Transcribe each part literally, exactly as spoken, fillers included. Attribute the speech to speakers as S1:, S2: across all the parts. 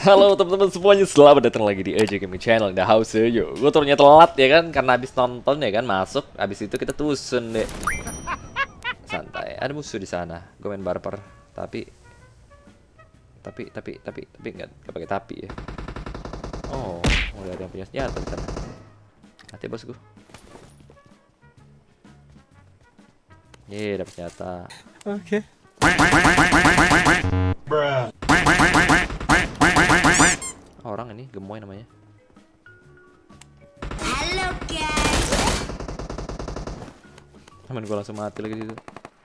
S1: Halo teman-teman semuanya, selamat datang lagi di A J Gaming Channel The House. Yo, gue ternyata telat ya kan, karena habis nonton ya kan, masuk, habis itu kita tusun deh. Santai, ada musuh di sana. Gue main barper, tapi, tapi, tapi, tapi, tapi nggak, nggak pakai tapi ya. Oh, udah ada yang punya senjata di sana. Hati bosku. Ye, dapat senjata.
S2: Oke.
S1: Orang ini gemoy namanya.
S3: Halo guys.
S1: Temen gue langsung mati lagi situ.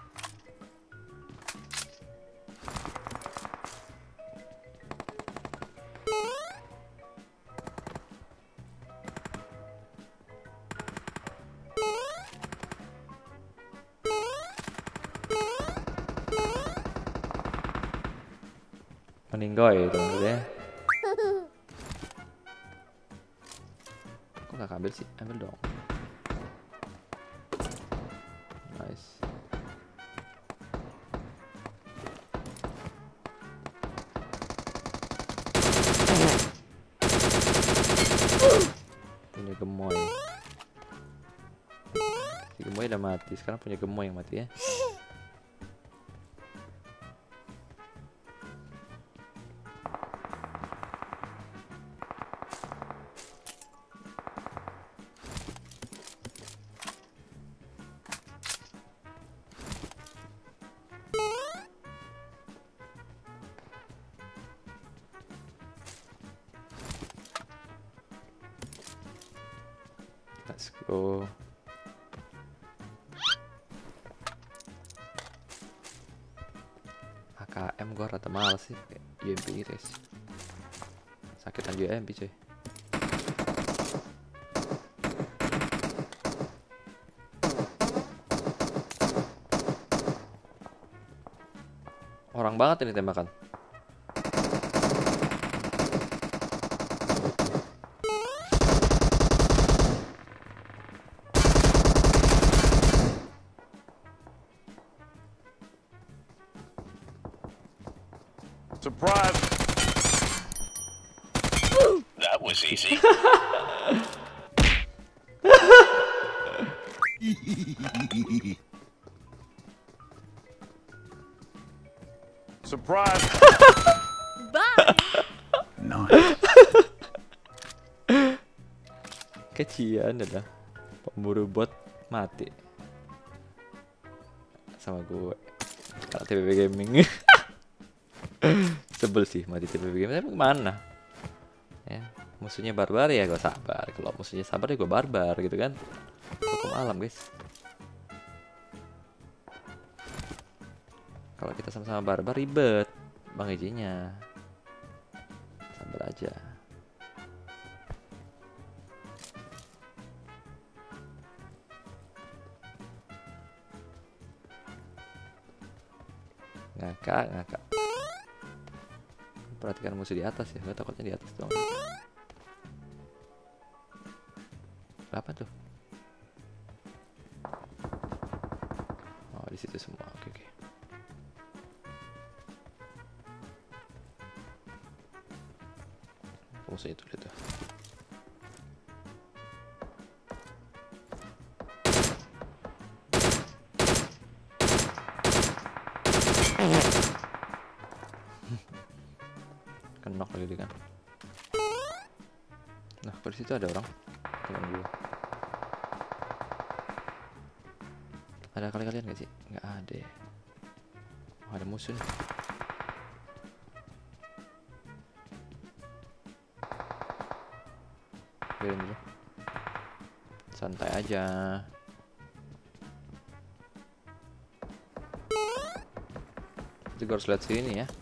S1: Meninggoy dong ya. Kok gak ambil sih? Ambil dong. Nice. Punya gemoy. Si gemoy udah mati. Sekarang punya gemoy yang mati ya. Let's go. A K M gua rata males sih kayak U M P iris. Sakitan U M P coy. Orang banget ini tembakan.
S2: Surprise!
S4: That was easy.
S2: Surprise!
S3: Bye.
S2: Nice.
S1: Kecian adalah pemburu bot mati sama gue karena T P P Gaming. Sebel sih mati T P P Gaming, tapi mana ya, musuhnya barbar ya gue sabar, kalau musuhnya sabar ya gue barbar gitu kan, hukum alam guys. Kalau kita sama-sama barbar ribet bang izinnya, sabar aja. Ngakak, ngakak. Perhatikan musuh di atas ya, gue takutnya di atas dong. Apa tuh? Oh, di situ semua. Oke, oke. Musuhnya tuh lihat tuh. Kenok lagi dia kan. Nah, di situ ada orang. Teman gue. Ada kali kalian gak sih? Nggak ada. Oh, ada musuh nih. Biarin dulu. Santai aja. Jadi gue harus lihat sini ya.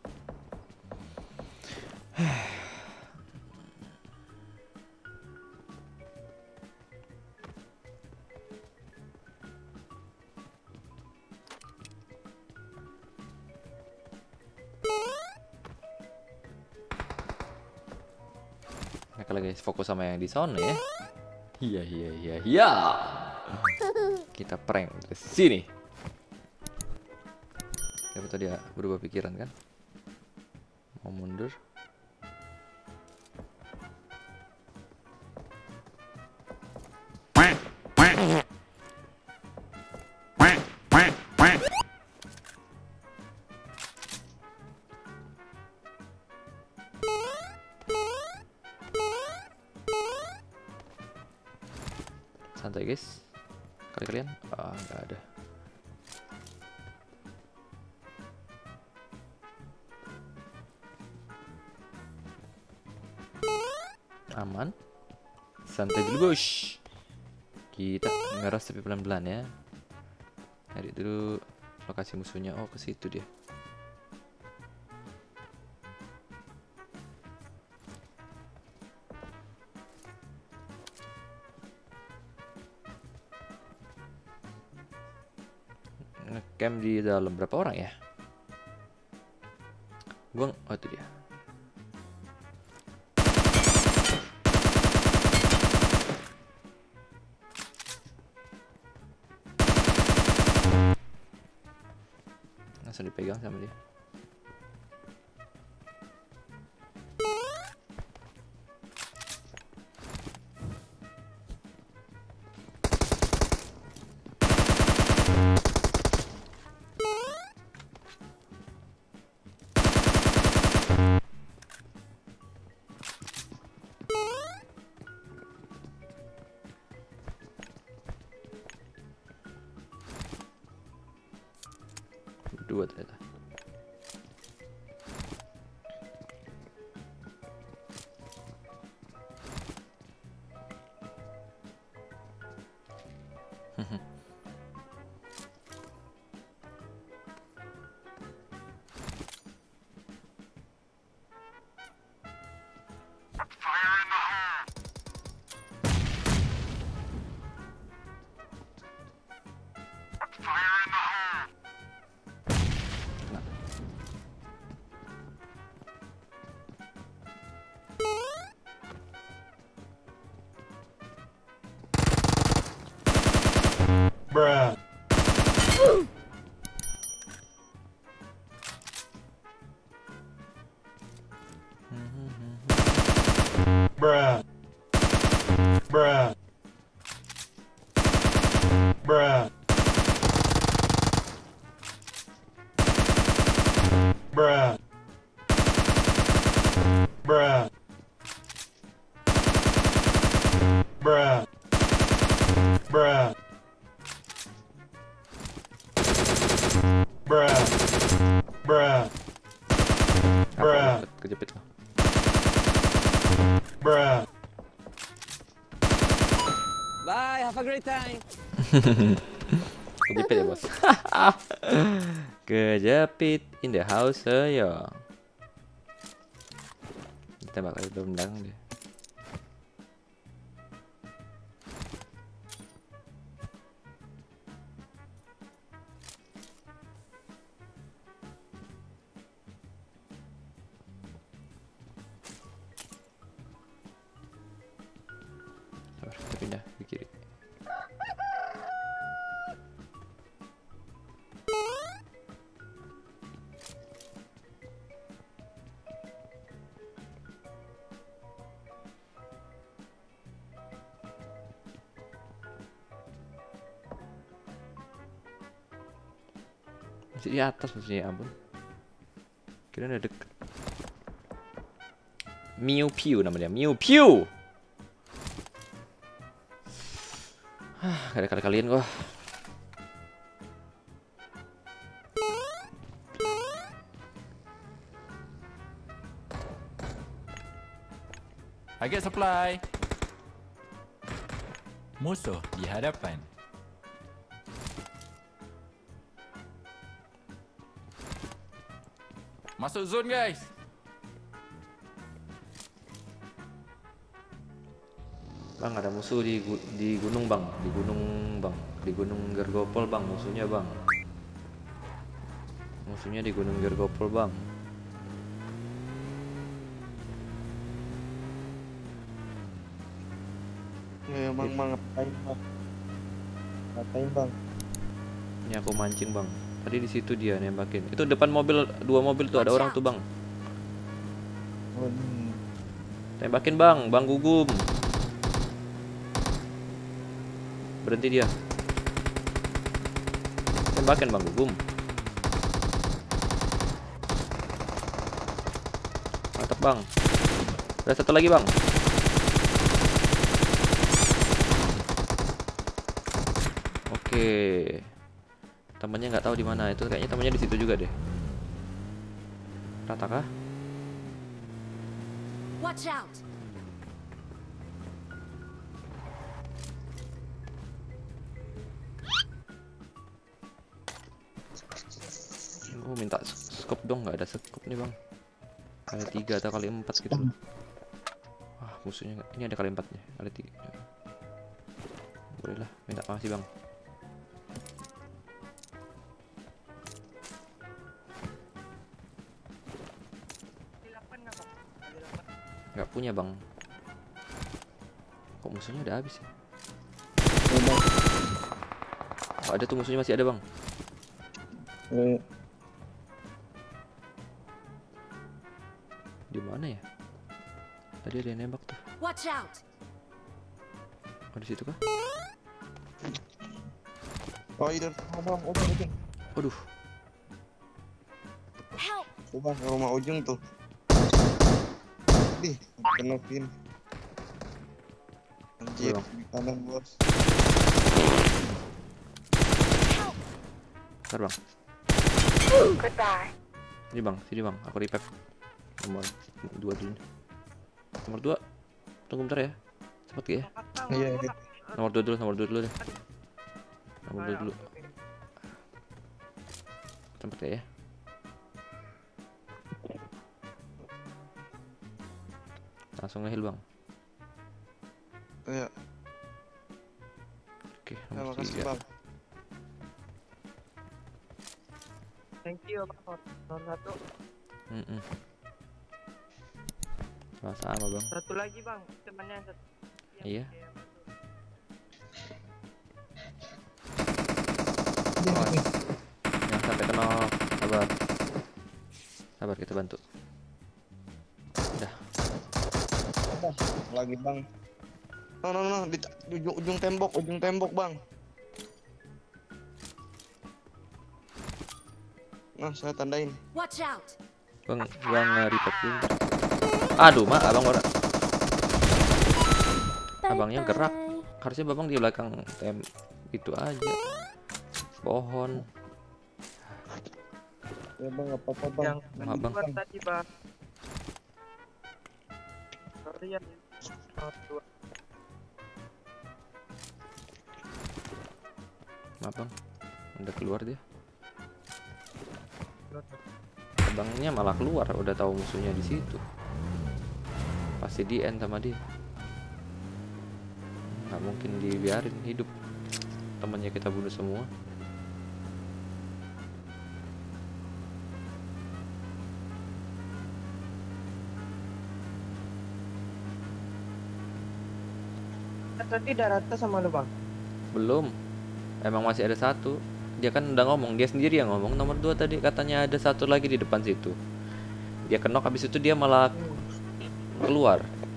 S1: Mereka lagi fokus sama yang di sana ya. Iya iya iya iya. Kita prank dari sini. Siapa tadi ya berubah pikiran kan? Mau mundur. Santai guys. Kali kalian? Ah, nggak ada. Aman. Santai dulu bos. Kita ngeras tapi pelan-pelan ya. Cari dulu lokasi musuhnya. Oh, ke situ dia. Ngecamp di dalam berapa orang ya? Gua, oh itu dia. Langsung dipegang sama dia. Dua ternyata.
S2: Bruh. Bruh. Bruh. Bruh. Bruh. Bruh. Bruh. Bruh. Bruh. Bruh. Bruh.
S1: Apa? Kejepit loh.
S2: Bruh.
S5: Bye, have a great time.
S1: Kejepit ya bos. Kejepit in the house ya. Tembak lagi belakang dia. Sabar, kita pindah ke kiri. Masih di atas maksudnya, ampun. Kira udah deket. Mew Pew namanya, Mew Pew. Hah, gak ada kali kalian gua.
S6: I get supply. Musuh di hadapan. Masuk zone guys.
S1: Bang, ada musuh di gu di gunung bang, di gunung bang, di gunung Gergopol bang, musuhnya bang. Musuhnya di gunung Gergopol bang.
S7: Ya, bang, bang, ngapain bang? Ngapain bang?
S1: Ini aku mancing bang. Tadi di situ dia nembakin. Itu depan mobil, dua mobil tuh ada orang tuh bang.
S7: Oh, ini.
S1: Tembakin bang, bang Gugum. Berhenti dia. Tembakin bang Gugum. Mantap bang. Ada satu lagi bang. Oke. Temennya nggak tahu di mana. Itu kayaknya temennya di situ juga deh. Rata kah?
S3: Watch out.
S1: Oh, minta scope dong, nggak ada scope nih bang. Kali tiga atau kali empat gitu. Wah, musuhnya nggak. Ini ada kali empatnya, kali tiga. Boleh lah, minta makasih bang. Nggak punya bang. Kok musuhnya udah habis ya? Oh, ada tuh musuhnya masih ada bang.
S7: Eh,
S1: Di mana ya? Tadi ada yang nembak tuh.
S3: Watch out.
S1: Oh, di situ kah?
S7: oh iya, bang, ujung, ujung.
S1: Waduh.
S3: Help.
S7: Tuh bang, rumah ujung tuh. Ih, kena pin. Anjir,
S1: Belum.
S7: di kanan bos.
S1: Bentar bang.
S3: Goodbye.
S1: Sini bang, sini bang. Aku revive. Nomor dua dulu. Nomor dua. Tunggu bentar ya. Cepet ya.
S7: Iya, iya.
S1: Nomor dua dulu, nomor dua dulu deh. Nomor dua dulu. Cepet ya. Langsung nge-heal bang.
S7: Iya.
S1: Oke,
S7: Ya,
S1: nomor
S7: makasih
S1: tiga.
S7: bang.
S8: Thank you bang. Nomor satu.
S1: Mm -mm. Sama-sama bang.
S8: Satu lagi bang. Temannya yang satu.
S1: Iya.
S8: Yang satu.
S1: Oh, jangan sampai kena. Sabar. Sabar, kita bantu. Udah.
S7: Lagi bang. No, no, no, di di ujung, ujung tembok, ujung tembok bang. Nah, saya tandain.
S3: Watch out.
S1: Bang, bang revive dulu. Aduh, mak, abang orang. Abangnya gerak. Harusnya babang di belakang tem itu aja. Pohon.
S7: Ya bang, apa apa bang.
S8: Yang
S1: Maaf, bang.
S8: keluar tadi bang. Sorry ya. Nomor dua.
S1: Maaf bang, udah keluar dia. Abangnya malah keluar, udah tahu musuhnya di situ. Pasti di end sama dia. Nggak mungkin dibiarin hidup. Temannya kita bunuh semua.
S8: Tadi udah rata sama lu bang.
S1: Belum. Emang masih ada satu. Dia kan udah ngomong, dia sendiri yang ngomong nomor dua tadi katanya ada satu lagi di depan situ. Dia kenok, habis itu dia malah keluar.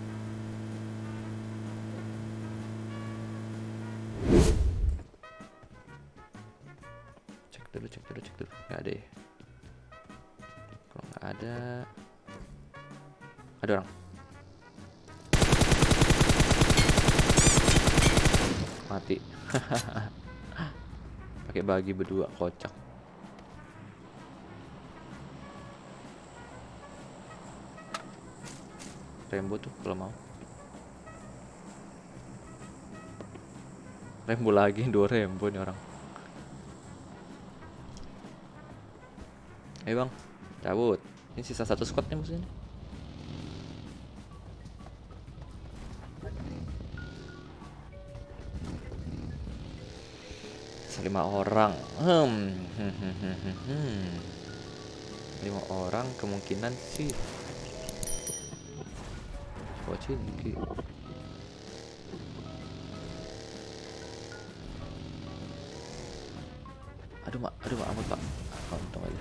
S1: Cek dulu, cek dulu, cek dulu. Nggak ada ya. Kalau nggak ada, ada orang. Mati. Pakai bagi berdua, kocak. Rembo tuh kalau mau. Rembo lagi, dua Rembo nih orang. Ayo bang, cabut. Ini sisa satu squad nih musuhnya. Lima orang. Hmm. Hmm, hmm, hmm, hmm, hmm. Lima orang kemungkinan sih. Bocil. Aduh mak, aduh mak, ampun pak. Ah, untung aja.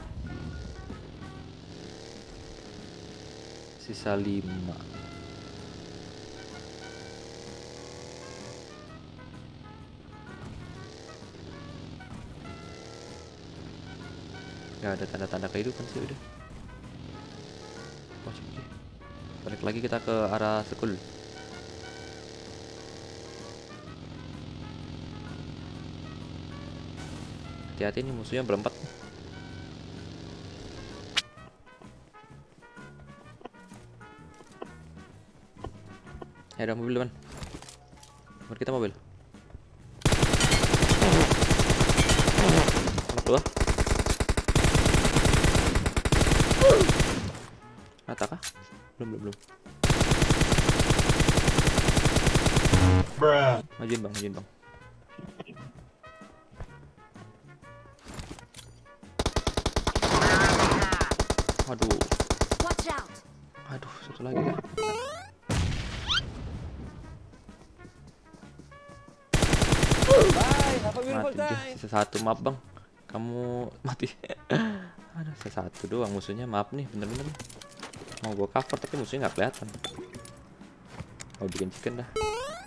S1: Sisa lima. Gak ada tanda-tanda kehidupan sih udah. Oh, cik, cik. Balik lagi kita ke arah sekul. Hati-hati nih musuhnya berempat. Ya ada mobil depan. Depan kita mobil. Keluar. Rata kah? Belum belum belum.
S2: Bruh.
S1: Majuin bang, majuin bang. Aduh,
S3: Watch out!
S1: aduh satu lagi kan.
S5: Bye, have a beautiful
S1: Mati dia,
S5: time.
S1: sisa satu, maaf bang. Kamu mati. Ada sisa satu doang musuhnya, maaf nih, bener-bener. Mau gua cover tapi musuhnya nggak kelihatan. Mau bikin chicken dah.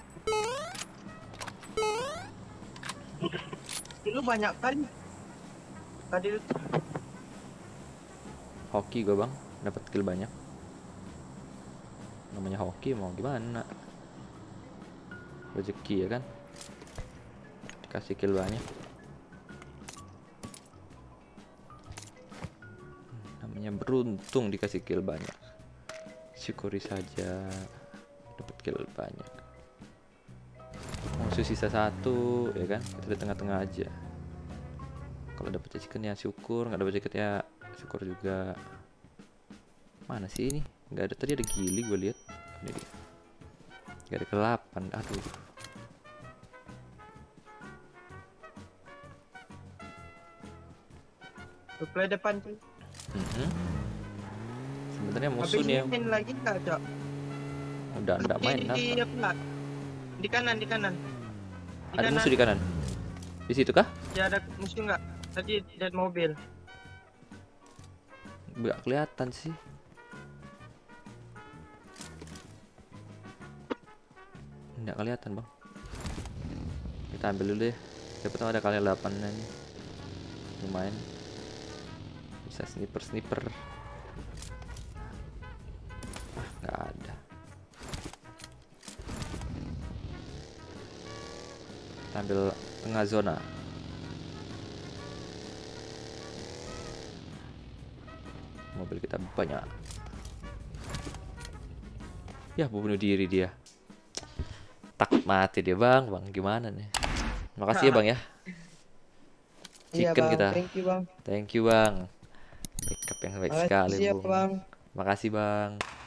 S8: Lu banyak kali. Tadi lu
S1: Hoki gua bang, dapat kill banyak. Namanya hoki mau gimana? Rezeki ya kan? Dikasih kill banyak. Namanya beruntung dikasih kill banyak. Syukuri saja dapat kill banyak. Musuh sisa satu ya kan? Kita di tengah-tengah aja. Kalau dapat chicken ya syukur, nggak dapat chicken ya syukur juga. Mana sih ini? Nggak ada, tadi ada gili gue lihat. Ini dia. Nggak ada kelapan. Aduh.
S8: play depan cuy.
S1: Mm-hmm. Sebenarnya musuh
S8: Habis
S1: nih yang
S8: main lagi nggak Cok?
S1: udah nggak main
S8: di,
S1: apa?
S8: di, apa? Di kanan, di kanan. Di
S1: Ada
S8: kanan.
S1: musuh di kanan. Di situ kah?
S8: Ya ada musuh nggak? Tadi lihat mobil.
S1: Nggak kelihatan sih. Nggak kelihatan bang. Kita ambil dulu deh. Siapa tahu ada kali delapan nih. Lumayan. Bisa sniper sniper. Ah, nggak ada. Kita ambil tengah zona. Mobil kita banyak. Ya, bunuh diri dia. Takut mati dia bang, bang gimana nih? Makasih ya bang ya.
S7: Iya
S1: Chicken
S7: bang,
S1: kita.
S7: thank you bang.
S1: Thank you bang. Backup yang baik sekali
S7: Makasih ya
S1: bung.
S7: bang.
S1: Makasih bang.